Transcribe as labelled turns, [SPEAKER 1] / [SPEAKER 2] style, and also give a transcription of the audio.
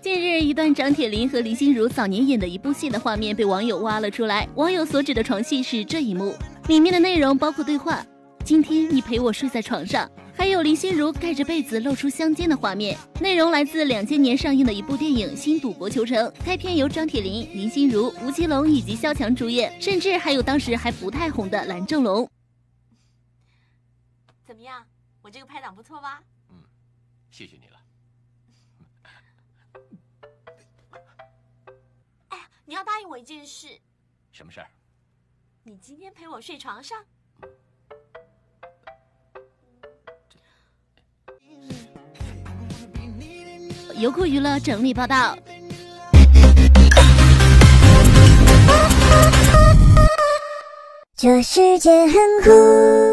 [SPEAKER 1] 近日，一段张铁林和林心如早年演的一部戏的画面被网友挖了出来。网友所指的床戏是这一幕，里面的内容包括对话：“今天你陪我睡在床上”，还有林心如盖着被子露出香肩的画面。内容来自2000年上映的一部电影《新赌博求城》，该片由张铁林、林心如、吴奇隆以及萧蔷主演，甚至还有当时还不太红的蓝正龙。
[SPEAKER 2] 怎么样？我这个拍档不错吧？
[SPEAKER 3] 谢谢你了。
[SPEAKER 2] 哎呀，你要答应我一件事。
[SPEAKER 3] 什么事儿？
[SPEAKER 2] 你今天陪我睡床上。
[SPEAKER 1] 优酷娱乐整理报道。
[SPEAKER 4] 这世界很酷。